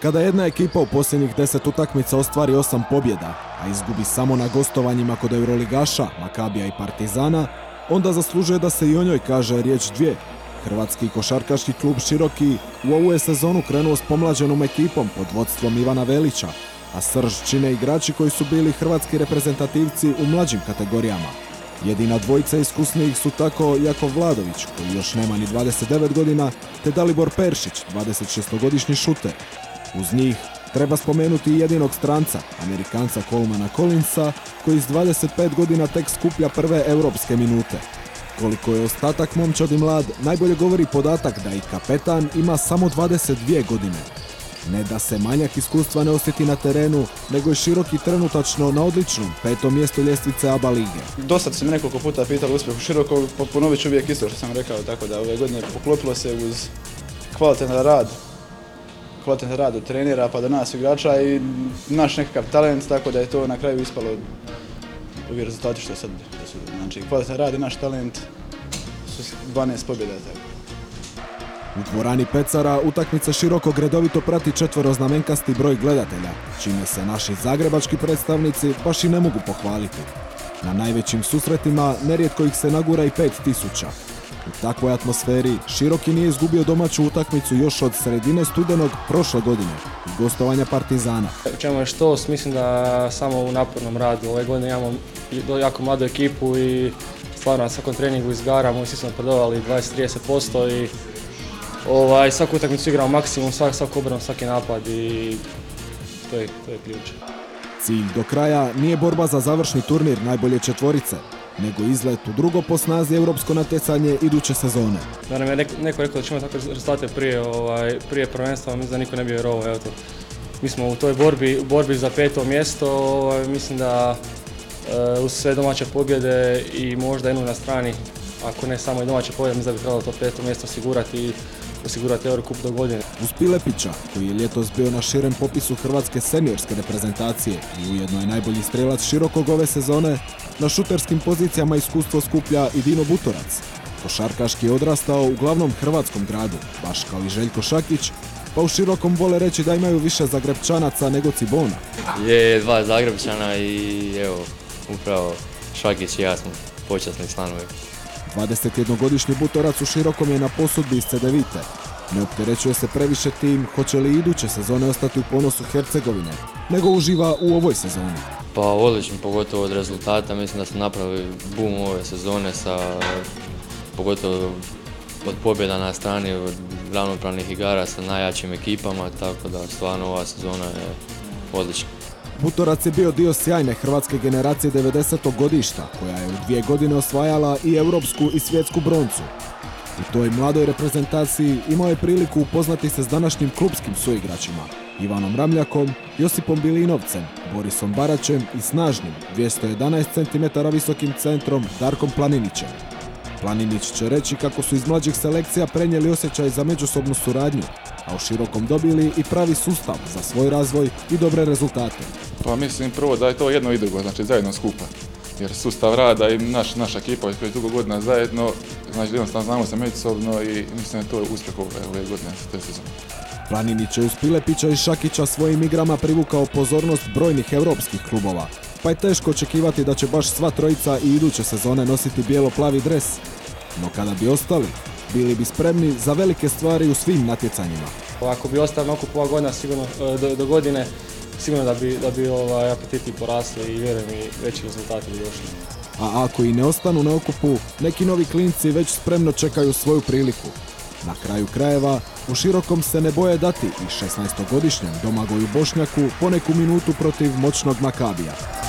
Kada jedna ekipa u posljednjih 10 utakmica ostvari 8 pobjeda, a izgubi samo na gostovanjima kod Euroligaša, Makabija i Partizana, onda zaslužuje da se i o njoj kaže riječ dvije. Hrvatski košarkaški klub Široki u ovu je sezonu krenuo s pomlađenom ekipom pod vodstvom Ivana Velića, a srž čine igrači koji su bili hrvatski reprezentativci u mlađim kategorijama. Jedina dvojica iskusnijih su tako Jakov Vladović, koji još nema ni 29 godina, te Dalibor Peršić, 26-godišnji šuter. Uz njih treba spomenuti i jedinog stranca, Amerikanca Colemana Collinsa, koji s 25 godina tek skuplja prve europske minute. Koliko je ostatak momčadi mlad, najbolje govori podatak da i kapetan ima samo 22 godine. Ne da se manjak iskustva ne osjeti na terenu, nego je Široki trenutačno na odličnom 5. mjestu ljestvice ABA lige. Dosta su me nekoliko puta pitali uspjeh u Širokog, ponovit ću uvijek isto što sam rekao, tako da ove godine poklopilo se uz kvalitetan rad od trenera pa do nas igrača i naš nekakav talent, tako da je to na kraju ispalo ovi rezultati što sad su. Znači, kvalitetan rad i naš talent su 12 pobjeda. U dvorani Pecara utakmice Širokog redovito prati četveroznamenkasti broj gledatelja, čime se naši zagrebački predstavnici baš i ne mogu pohvaliti. Na najvećim susretima nerijetko ih se nagura i 5000. U takvoj atmosferi Široki nije izgubio domaću utakmicu još od sredine studenog prošle godine i gostovanja Partizana. U čemu je štos, mislim da samo u napornom radu. Ove godine imamo jako mladu ekipu i stvarno na svakom treningu izgaramo, svi smo napredovali 20-30% i svaku utakmicu igramo maksimum, svaku obranu, svaki napad i to je ključ. Cilj do kraja nije borba za završni turnir najbolje četvorice, nego izlet u drugo po snazi europsko natjecanje iduće sezone. Da nam je neko rekao da ćemo takve rezultate prije prvenstva, mislim da niko ne bi vjerovao. Mi smo u toj borbi za 5. mjesto, mislim da uz sve domaće pobjede i možda jednu na strani, ako ne samo i domaće pobjede, mislim da bi trebalo to 5. mjesto osigurati Eurocup do godine. Uz Pilepića, koji je ljetos bio na širem popisu hrvatske seniorske reprezentacije i ujedno je najbolji strelac Širokog ove sezone, na šuterskim pozicijama iskustvo skuplja i Dino Butorac. Košarkaški je odrastao u glavnom hrvatskom gradu, baš kao i Željko Šakić, pa u Širokom vole reći da imaju više Zagrebčanaca nego Cibona. Je 2 Zagrebčana i evo, upravo Šakić i ja smo počasni članovi. 21-godišnji Butorac u Širokom je na posudbi iz Cedevite. Ne opterećuje se previše tim hoće li iduće sezone ostati u ponosu Hercegovine, nego uživa u ovoj sezoni. Pa odlično, pogotovo od rezultata, mislim da smo napravili boom ove sezone pogotovo od pobjeda na strani, od ravnopravnih igara sa najjačim ekipama, tako da stvarno ova sezona je odlična. Butorac je bio dio sjajne hrvatske generacije 90. godišta, koja je u 2 godine osvajala i europsku i svjetsku broncu. U toj mladoj reprezentaciji imao je priliku upoznati se s današnjim klupskim suigračima, Ivanom Ramljakom, Josipom Bilinovcem, Borisom Baraćem i snažnim 211 cm visokim centrom Darkom Planinićem. Planinić će reći kako su iz mlađih selekcija prenijeli osjećaj za međusobnu suradnju, a u Širokom dobili i pravi sustav za svoj razvoj i dobre rezultate. Pa mislim prvo da je to jedno i drugo, znači zajedno skupa. Jer sustav rada i naša ekipa je dugo godina zajedno, znači jednostavno znamo se međusobno i mislim da to je uspjeh ove godine, te sezone. Planinić je uz Pilepića i Šakića svojim igrama privukao pozornost brojnih europskih klubova, pa je teško očekivati da će baš sva trojica i iduće sezone nositi bijelo-plavi dres. No kada bi ostali, bili bi spremni za velike stvari u svim natjecanjima. Ako bi ostali na okupu ova godina sigurno, do godine, sigurno da bi apetiti porasli i vjerujem i veći rezultati bi došli. A ako i ne ostanu na okupu, neki novi klinci već spremno čekaju svoju priliku. Na kraju krajeva, u Širokom se ne boje dati i 16-godišnjem Domagoju Bošnjaku poneku minutu protiv moćnog Makabija.